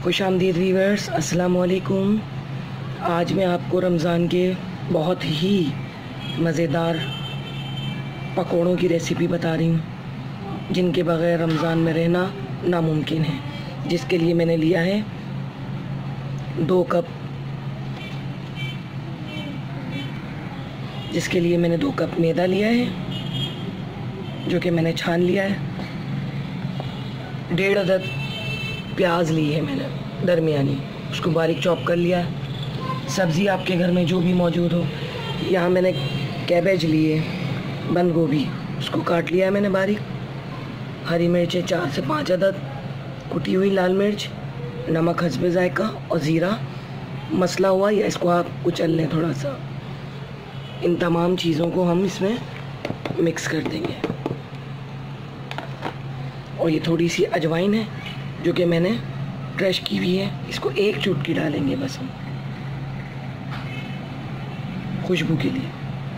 खुशामदीद viewers, अस्सलाम वालेकुम। आज मैं आपको रमज़ान के बहुत ही मज़ेदार पकौड़ों की रेसिपी बता रही हूँ, जिनके बग़ैर रमज़ान में रहना नामुमकिन है। जिसके लिए मैंने लिया है 2 कप मैदा लिया है, जो कि मैंने छान लिया है। 1.5 अदद प्याज ली है मैंने दरमियानी, उसको बारीक चॉप कर लिया है। सब्ज़ी आपके घर में जो भी मौजूद हो। यहाँ मैंने कैबेज लिए, बंद गोभी, उसको काट लिया है मैंने बारीक। हरी मिर्चें 4 से 5 अदद, कुटी हुई लाल मिर्च, नमक हस्बे जायका और ज़ीरा मसला हुआ, या इसको आप कुचल लें थोड़ा सा। इन तमाम चीज़ों को हम इसमें मिक्स कर देंगे। और ये थोड़ी सी अजवाइन है जो कि मैंने क्रश की हुई है, इसको 1 चुटकी डालेंगे बस हम खुशबू के लिए।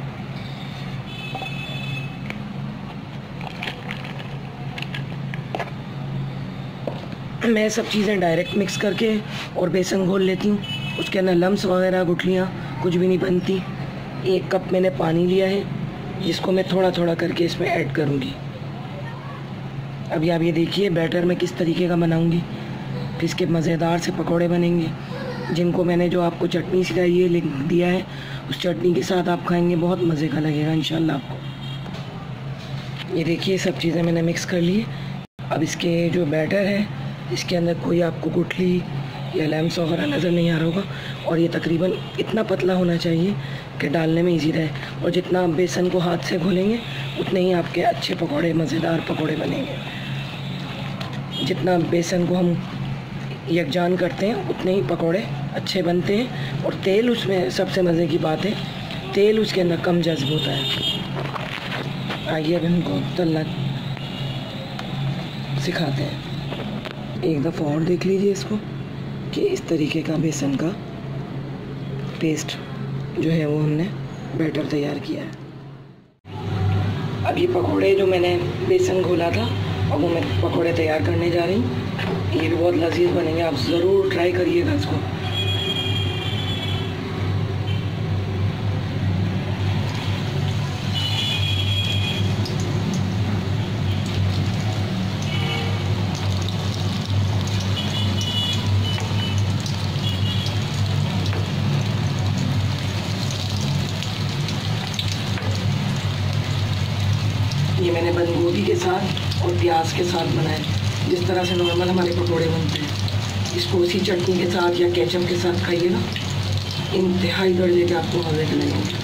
मैं सब चीज़ें डायरेक्ट मिक्स करके और बेसन घोल लेती हूँ। उसके अंदर लम्स वगैरह गुठलियाँ कुछ भी नहीं बनती। 1 कप मैंने पानी लिया है, जिसको मैं थोड़ा थोड़ा करके इसमें ऐड करूँगी। अभी आप ये देखिए बैटर मैं किस तरीके का बनाऊंगी, फिर इसके मज़ेदार से पकोड़े बनेंगे, जिनको मैंने जो आपको चटनी सिखाई है लिख दिया है, उस चटनी के साथ आप खाएंगे, बहुत मज़े का लगेगा इंशाल्लाह आपको। ये देखिए सब चीज़ें मैंने मिक्स कर ली। अब इसके जो बैटर है, इसके अंदर कोई आपको गुठली या लैम्स वगैरह नज़र नहीं आ रहा होगा। और ये तकरीबन इतना पतला होना चाहिए कि डालने में ईजी रहे। और जितना आप बेसन को हाथ से घोलेंगे उतने ही आपके अच्छे पकोड़े, मज़ेदार पकोड़े बनेंगे। जितना बेसन को हम यकजान करते हैं उतने ही पकोड़े अच्छे बनते हैं। और तेल उसमें सबसे मज़े की बात है, तेल उसके अंदर कम जज्ब होता है। आइए अब हमको तलना सिखाते हैं। एक दफ़ा और देख लीजिए इसको कि इस तरीके का बेसन का पेस्ट जो है वो हमने बैटर तैयार किया है। अब ये पकोड़े जो मैंने बेसन घोला था, अब वो मैं पकोड़े तैयार करने जा रही हूँ। ये भी बहुत लजीज बनेंगे, आप ज़रूर ट्राई करिएगा इसको। ये मैंने बंद गोभी के साथ और प्याज के साथ बनाए, जिस तरह से नॉर्मल हमारे पकोड़े बनते हैं। इसको उसी चटनी के साथ या केचप के साथ खाइएगा, इंतहाई दर्जे के आपको मज़े के लगेंगे।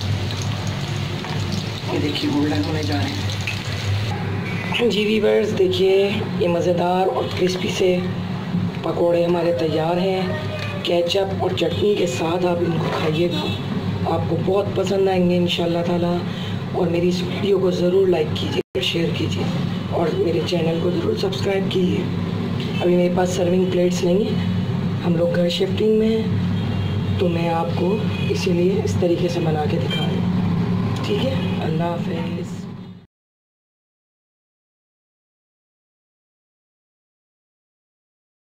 ये देखिए गोल्डन होने जा रहे हैं। जी व्यूअर्स, देखिए ये मज़ेदार और क्रिस्पी से पकोड़े हमारे तैयार हैं। केचप और चटनी के साथ आप इनको खाइएगा, आपको बहुत पसंद आएंगे इंशाल्लाह ताला। और मेरी इस वीडियो को ज़रूर लाइक कीजिए, शेयर कीजिए और मेरे चैनल को ज़रूर सब्सक्राइब कीजिए। अभी मेरे पास सर्विंग प्लेट्स नहीं है, हम लोग घर शिफ्टिंग में हैं, तो मैं आपको इसीलिए इस तरीके से बना के दिखा रही हूँ। ठीक है, अल्लाह हाफ़िज़।